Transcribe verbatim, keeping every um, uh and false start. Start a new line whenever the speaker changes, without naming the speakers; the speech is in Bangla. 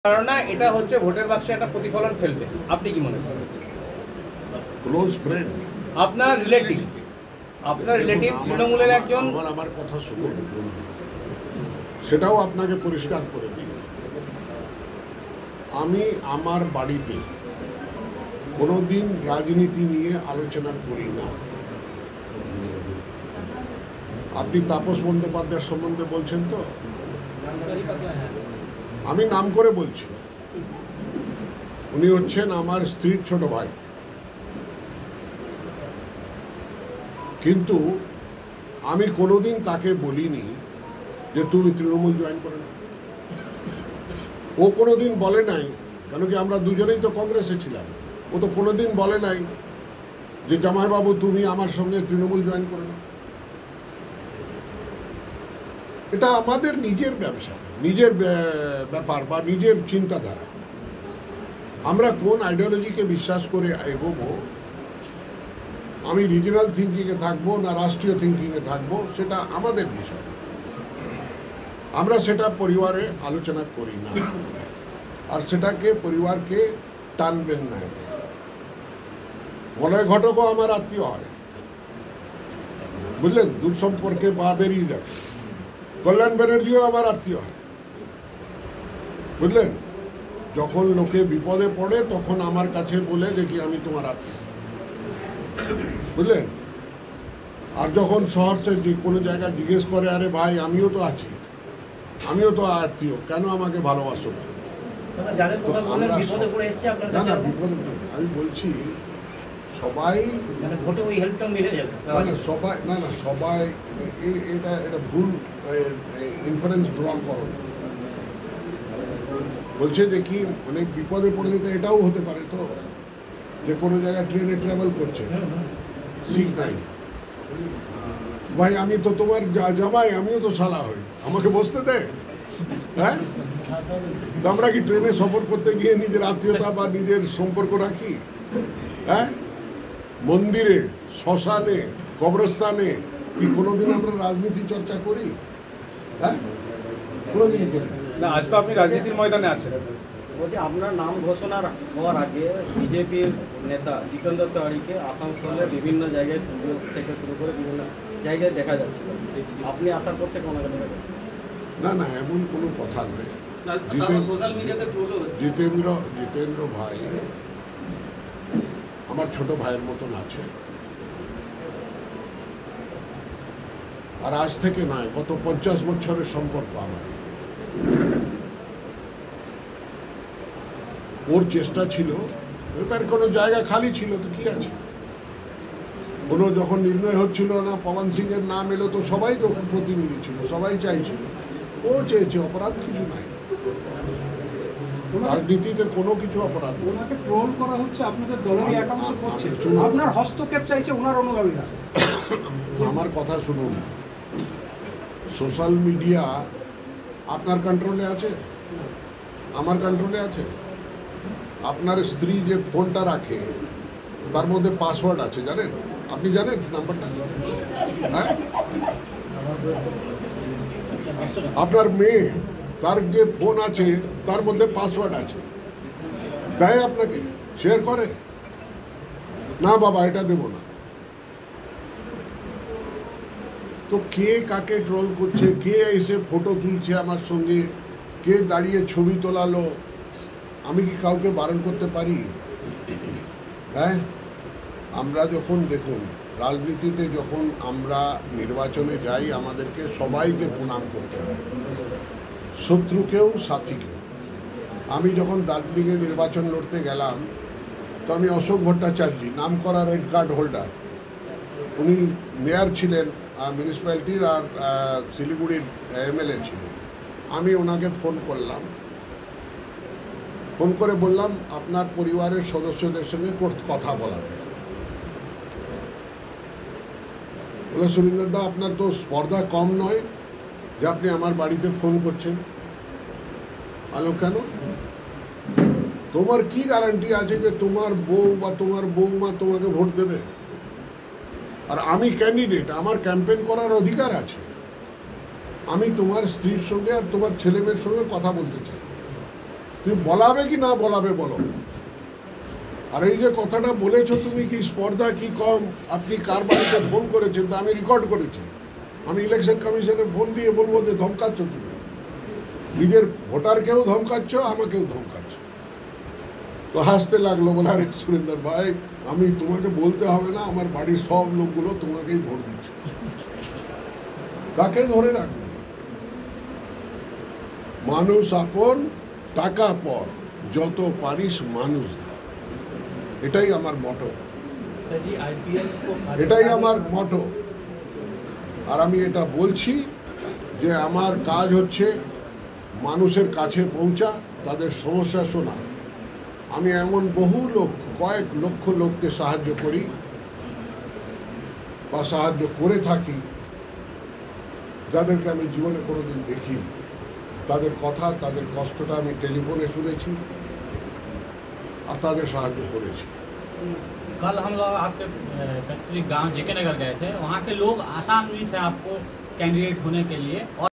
ধারণা এটা হচ্ছে ভোটের বাক্সে একটা প্রতিফলন ফেলবে, আপনি কি মনে করেন?
ক্লোজ ফ্রেন্ড,
আপনার রিলেটিভ, আপনার রিলেটিভ তৃণমূলের একজন।
আমার আমার কথা শুনুন, সেটাও আপনাকে পরিষ্কার করে দিই। আমি আমার বাড়িতে কোনোদিন রাজনীতি নিয়ে আলোচনা করি না। আপনি তাপস বন্দ্যোপাধ্যায়ের সম্বন্ধে বলছেন তো, আমি নাম করে বলছি, উনি হচ্ছেন আমার স্ত্রীর ছোট ভাই। কিন্তু আমি কোনোদিন তাকে বলিনি যে তুমি তৃণমূল জয়েন করে না। ও কোনোদিন বলে নাই, কেন কি আমরা দুজনেই তো কংগ্রেসে ছিলাম। ও তো কোনোদিন বলে নাই যে জামাইবাবু তুমি আমার সঙ্গে তৃণমূল জয়েন করে না। এটা আমাদের নিজের ব্যবসা, নিজের ব্যাপার বা নিজের চিন্তাধারা। আমরা কোন আইডিওলজিকে বিশ্বাস করে এগোবো, আমি রিজিনাল থিঙ্কিংয়ে থাকবো না রাষ্ট্রীয় থিঙ্কিংয়ে থাকবো, সেটা আমাদের বিষয়। আমরা সেটা পরিবারে আলোচনা করি না, আর সেটাকে পরিবারকে টানবেন না। বলয় ঘটকও আমার আত্মীয় হয়, বুঝলেন, দূর সম্পর্কে পা বেরিয়ে যাবে। কল্যাণ ব্যানার্জিও আমার আত্মীয় হয়, বুঝলেন। যখন লোকে বিপদে পড়ে তখন আমার কাছে বলে যে কি আমি তোমার আত্মীয়, বুঝলেন। আর যখন শহরে যে কোনো জায়গায় জিজ্ঞেস করে, আরে ভাই আমিও তো আছি, আমিও তো আত্মীয়, কেন আমাকে ভালোবাসো না? আমি বলছি সবাই সবাই না না সবাই এটা এটা ভুল ইনফারেন্স ড্র করো। বলছে যে কি অনেক বিপদে পড়ে যেতে, এটাও হতে পারে তো যে কোনো জায়গায় ট্রেনে ট্রাভেল করছে, সিট নাই, ভাই আমি তো তোমার জামাই, আমিও তো শালা হই, আমাকে বসতে দে। হ্যাঁ, তো আমরা কি ট্রেনে সফর করতে গিয়ে নিজের আত্মীয়তা বা নিজের সম্পর্ক রাখি? হ্যাঁ, মন্দিরে, শ্মশানে, কবরস্থানে কি কোনোদিন আমরা রাজনীতি চর্চা করি? হ্যাঁ, কোনোদিন করি
না। আজ তো আপনি রাজনীতির ময়দানে আছেন।
বলছি আপনার নাম ঘোষণার হওয়ার আগে বিজেপির নেতা জিতেন্দ্র তিওয়ারিকে আসানসোলে বিভিন্ন জায়গায় পুজো থেকে শুরু করে বিভিন্ন জায়গায় দেখা যাচ্ছিল, আপনি আসার পর থেকে ওনাকে দেখা যাচ্ছে?
না না, এমন কোনো কথা নয়। জিতেন্দ্র জিতেন্দ্র ভাই আমার ছোট ভাইয়ের মতন আছে, আর আজ থেকে নয়, গত পঞ্চাশ বছরের সম্পর্ক আমার। ওর চেষ্টা ছিল, এবার কোনো জায়গা খালি ছিল তো কি আছে, কোনো যখন নির্ণয় হচ্ছিল না, পবন সিং এর নাম এলো তো সবাই তো প্রতিনিধি ছিল, সবাই চাইছিল, ও চেয়েছে, অপরাধ কিছু নাই, রাজনীতিতে কোনো কিছু অপরাধ।
ওনাকে ট্রোল করা হচ্ছে, আপনাদের দলেরই একাংশ করছে, আপনার হস্তক্ষেপ চাইছে ওনার অনুগামীরা।
আমার কথা শুনুন, সোশ্যাল মিডিয়া আপনার কন্ট্রোলে আছে, আমার কন্ট্রোলে আছে। আপনার স্ত্রী যে ফোনটা রাখে তার মধ্যে পাসওয়ার্ড আছে, জানেন? আপনি জানেন নাম্বারটা? হ্যাঁ, আপনার মেয়ে তার যে ফোন আছে তার মধ্যে পাসওয়ার্ড আছে, দেয় আপনাকে, শেয়ার করে না, বাবা এটা দেব না। তো কে কাকে ট্রোল করছে, কে এসে ফটো তুলছে আমার সঙ্গে, কে দাঁড়িয়ে ছবি তোলালো, আমি কি কাউকে বারণ করতে পারি? হ্যাঁ, আমরা যখন দেখুন রাজনীতিতে যখন আমরা নির্বাচনে যাই, আমাদেরকে সবাইকে প্রণাম করতে হয়, শত্রুকেও সাথীকেও। আমি যখন দার্জিলিংয়ে নির্বাচন লড়তে গেলাম, তো আমি অশোক ভট্টাচার্য, নাম করা রেড কার্ড হোল্ডার, উনি মেয়র ছিলেন মিউনিসিপ্যালিটির আর শিলিগুড়ির এমএলএ ছিলেন। আমি ওনাকে ফোন করলাম, ফোন করে বললাম আপনার পরিবারের সদস্যদের সঙ্গে কথা বলাতে। বলে সুরিন্দর দা, আপনার তো স্পর্ধা কম নয় যে আপনি আমার বাড়িতে ফোন করছেন। আলো কেন? তোমার কি গ্যারান্টি আছে যে তোমার বউ বা তোমার বউমা তোমাকে ভোট দেবে? আর আমি ক্যান্ডিডেট, আমার ক্যাম্পেইন করার অধিকার আছে। আমি তোমার স্ত্রীর সঙ্গে আর তোমার ছেলে মেয়ের সঙ্গে কথা বলতে চাই, তুমি বলাবে কি না বলাবে বলো। আর এই যে কথাটা বলেছো তুমি কি স্পর্ধা কি কম, আপনি কার বাড়িতে ফোন করেছেন তা আমি রেকর্ড করেছি। আমি ইলেকশন কমিশনে ফোন দিয়ে বলবো যে ধমকাচ্ছ তুমি, নিজের ভোটারকেও ধমকাচ্ছ, আমাকেও ধমকাচ্ছ। তো হাসতে লাগলো, বলে আরে সুরেন্দর ভাই আমি তোমাকে বলতে হবে না, আমার বাড়ির সব লোকগুলো তোমাকেই ভোট দিচ্ছে। কাকে ধরে রাখবে? মানুষ আপন টাকা পর, যত পারিস মানুষ ধর, এটাই আমার মটো,
सर जी आईपीएस को
এটাই আমার মটো। আর আমি এটা বলছি যে আমার কাজ হচ্ছে মানুষের কাছে পৌঁছা, তাদের সমস্যা শোনা। আমি এমন বহু লোক, কয়েক লক্ষ লোককে সাহায্য করি বা সাহায্য করে থাকি যাদেরকে আমি জীবনে কোনোদিন দেখিনি। তাদের কথা, তাদের কষ্টটা আমি টেলিফোনে শুনেছি আর তাদের সাহায্য করেছি।
कल हम लोग आपके पैतृक गांव जेके नगर गए थे, वहाँ के लोग आशान्वित थे आपको कैंडिडेट होने के लिए। और